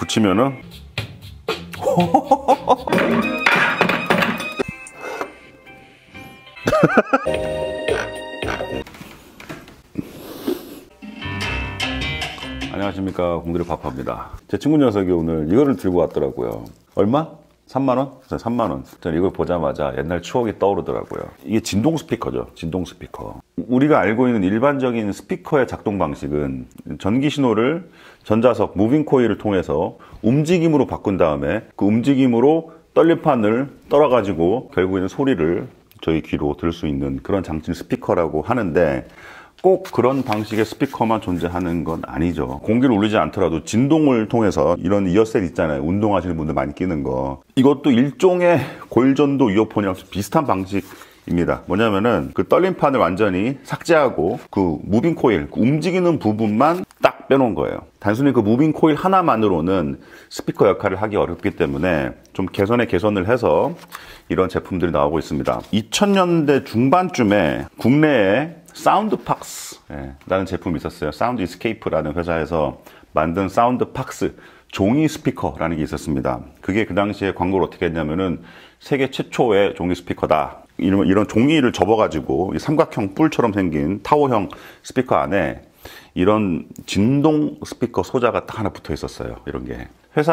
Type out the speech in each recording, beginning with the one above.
붙이면은 안녕하십니까, 공들의 파파입니다. 제 친구 녀석이 오늘 이거를 들고 왔더라고요. 얼마? 3만원? 3만원. 저는 이걸 보자마자 옛날 추억이 떠오르더라고요. 이게 진동 스피커죠. 진동 스피커. 우리가 알고 있는 일반적인 스피커의 작동 방식은 전기 신호를 전자석, 무빙 코일을 통해서 움직임으로 바꾼 다음에 그 움직임으로 떨림판을 떨어가지고 결국에는 소리를 저희 귀로 들을 수 있는 그런 장치를 스피커라고 하는데, 꼭 그런 방식의 스피커만 존재하는 건 아니죠. 공기를 울리지 않더라도 진동을 통해서 이런 이어셋 있잖아요. 운동하시는 분들 많이 끼는 거. 이것도 일종의 고일전도 이어폰이랑 비슷한 방식입니다. 뭐냐면은 그 떨림판을 완전히 삭제하고 그 무빙 코일, 그 움직이는 부분만 딱 빼놓은 거예요. 단순히 그 무빙 코일 하나만으로는 스피커 역할을 하기 어렵기 때문에 좀 개선을 해서 이런 제품들이 나오고 있습니다. 2000년대 중반쯤에 국내에 사운드박스 라는 제품이 있었어요. 사운드 이스케이프라는 회사에서 만든 사운드박스 종이 스피커라는 게 있었습니다. 그게 그 당시에 광고를 어떻게 했냐면은 세계 최초의 종이 스피커다. 이런 종이를 접어가지고 삼각형 뿔처럼 생긴 타워형 스피커 안에 이런 진동 스피커 소자가 딱 하나 붙어 있었어요. 이런 게.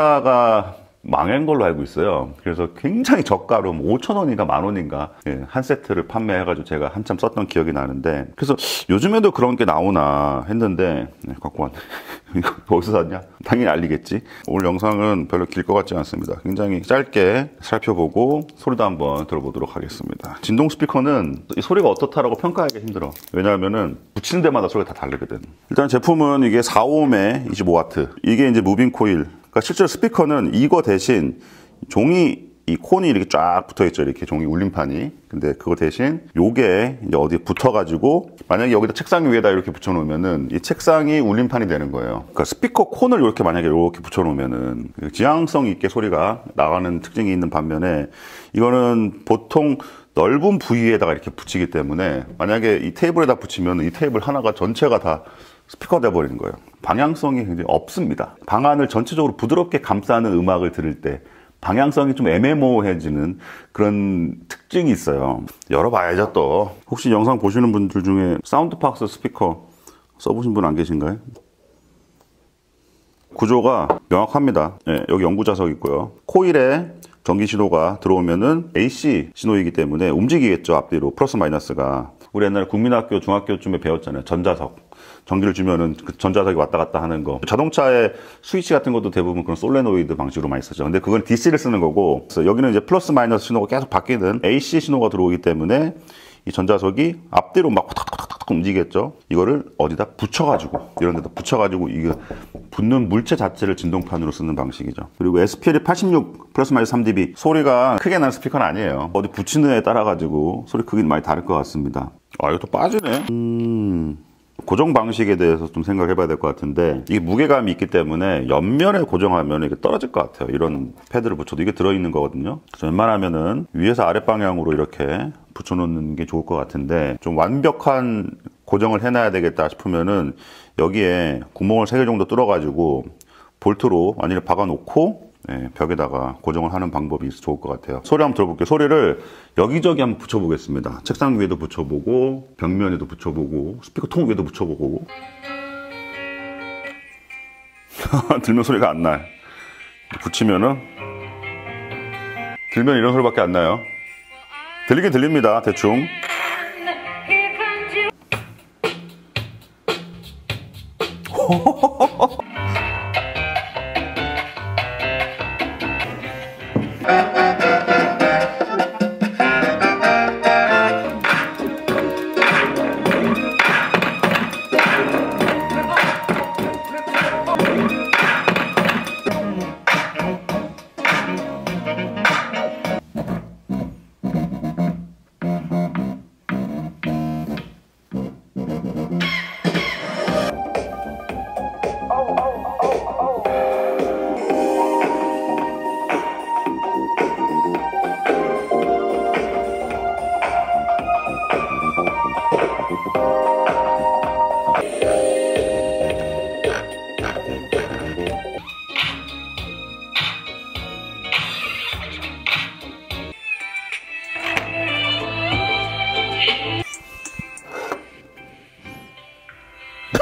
회사가 망한 걸로 알고 있어요. 그래서 굉장히 저가로 5,000원인가 10,000원인가 한 세트를 판매해가지고 제가 한참 썼던 기억이 나는데, 그래서 요즘에도 그런 게 나오나 했는데 갖고 왔네. 이거 어디서 샀냐? 당연히 알리겠지. 오늘 영상은 별로 길 것 같지 않습니다. 굉장히 짧게 살펴보고 소리도 한번 들어보도록 하겠습니다. 진동 스피커는 이 소리가 어떻다라고 평가하기가 힘들어. 왜냐하면은 붙이는 데마다 소리가 다 다르거든. 일단 제품은 이게 4ohm의 25W. 이게 이제 무빙 코일. 그러니까 실제로 스피커는 이거 대신 종이, 이 콘이 이렇게 쫙 붙어 있죠. 이렇게 종이 울림판이. 근데 그거 대신 요게 이제 어디에 붙어가지고, 만약에 여기다 책상 위에다 이렇게 붙여놓으면은 이 책상이 울림판이 되는 거예요. 그러니까 스피커 콘을 이렇게 만약에 이렇게 붙여놓으면은 지향성 있게 소리가 나가는 특징이 있는 반면에, 이거는 보통 넓은 부위에다가 이렇게 붙이기 때문에 만약에 이 테이블에다 붙이면 이 테이블 하나가 전체가 다 스피커 돼버리는 거예요. 방향성이 굉장히 없습니다. 방안을 전체적으로 부드럽게 감싸는 음악을 들을 때 방향성이 좀 애매모호해지는 그런 특징이 있어요. 열어봐야죠 또. 혹시 영상 보시는 분들 중에 사운드박스 스피커 써보신 분 안 계신가요? 구조가 명확합니다. 여기 연구자석 있고요. 코일에 전기 신호가 들어오면은 AC 신호이기 때문에 움직이겠죠. 앞뒤로 플러스 마이너스가. 우리 옛날에 국민학교 중학교쯤에 배웠잖아요. 전자석. 전기를 주면은 그 전자석이 왔다 갔다 하는 거. 자동차의 스위치 같은 것도 대부분 그런 솔레노이드 방식으로 많이 쓰죠. 근데 그건 DC를 쓰는 거고, 그래서 여기는 이제 플러스 마이너스 신호가 계속 바뀌는 AC 신호가 들어오기 때문에 이 전자석이 앞뒤로 막 탁탁탁탁 움직이겠죠. 이거를 어디다 붙여가지고, 이런 데다 붙여가지고 이게 붙는 물체 자체를 진동판으로 쓰는 방식이죠. 그리고 SPL 86 플러스 마이너스 3dB. 소리가 크게 나는 스피커는 아니에요. 어디 붙이는 데에 따라가지고 소리 크기는 많이 다를 것 같습니다. 아, 이거 또 빠지네. 고정 방식에 대해서 좀 생각해 봐야 될 것 같은데, 이게 무게감이 있기 때문에 옆면에 고정하면 이게 떨어질 것 같아요. 이런 패드를 붙여도 이게 들어있는 거거든요. 그래서 웬만하면은 위에서 아랫 방향으로 이렇게 붙여놓는 게 좋을 것 같은데, 좀 완벽한 고정을 해놔야 되겠다 싶으면은 여기에 구멍을 3개 정도 뚫어가지고 볼트로 완전히 박아놓고 벽에다가 고정을 하는 방법이 있어 좋을 것 같아요. 소리 한번 들어볼게요. 소리를 여기저기 한번 붙여보겠습니다. 책상 위에도 붙여보고, 벽면에도 붙여보고, 스피커 통 위에도 붙여보고. 들면 소리가 안 나요. 붙이면은 들면 이런 소리밖에 안 나요. 들리긴 들립니다. 대충.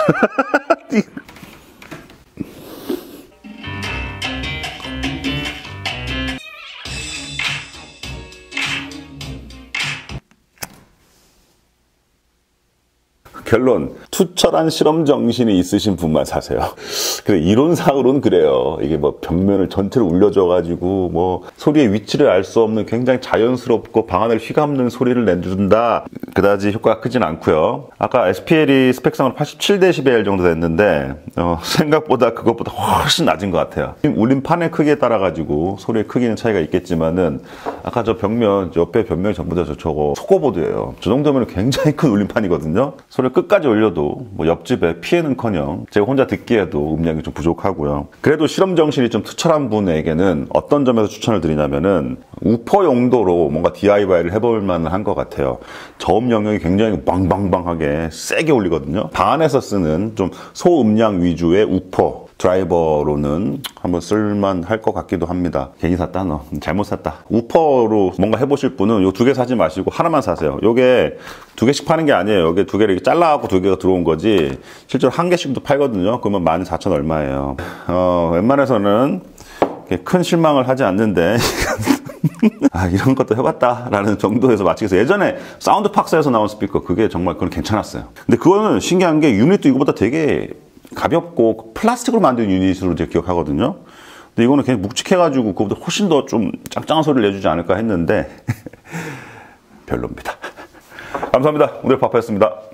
결론, 투철한 실험 정신이 있으신 분만 사세요. 그래, 이론상으로는 그래요. 이게 뭐 벽면을 전체를 울려줘가지고 뭐 소리의 위치를 알 수 없는 굉장히 자연스럽고 방안을 휘감는 소리를 내준다. 그다지 효과가 크진 않고요. 아까 SPL이 스펙상으로 87dB 정도 됐는데 생각보다 그것보다 훨씬 낮은 것 같아요. 울림판의 크기에 따라 가지고 소리의 크기는 차이가 있겠지만은 아까 저 벽면, 옆에 벽면이 전부 다 저거 초코보드예요. 저 정도면 굉장히 큰 울림판이거든요. 소리를 끝까지 올려도 뭐 옆집에 피해는커녕 제가 혼자 듣기에도 음량이 좀 부족하고요. 그래도 실험 정신이 좀 투철한 분에게는 어떤 점에서 추천을 드리냐면은 우퍼 용도로 뭔가 DIY를 해볼 만한 것 같아요. 저음 영역이 굉장히 빵빵빵하게 세게 울리거든요. 방 안에서 쓰는 좀 소음량 위주의 우퍼 드라이버로는 한번 쓸만할 것 같기도 합니다. 괜히 샀다 너. 잘못 샀다. 우퍼로 뭔가 해보실 분은 요 2개 사지 마시고 하나만 사세요. 요게 2개씩 파는 게 아니에요. 요게 2개를 이렇게 잘라갖고 2개가 들어온 거지 실제로 1개씩도 팔거든요. 그러면 14,000 얼마예요. 웬만해서는 큰 실망을 하지 않는데 이런 것도 해봤다라는 정도에서 마치겠어요. 예전에 사운드팍스에서 나온 스피커 그게 정말 그건 괜찮았어요. 근데 그거는 신기한 게 유닛도 이거보다 되게 가볍고 플라스틱으로 만든 유닛으로 제가 기억하거든요. 근데 이거는 그냥 묵직해가지고 그거보다 훨씬 더 좀 짱짱한 소리를 내주지 않을까 했는데 별로입니다. 감사합니다. 오늘 파파였습니다.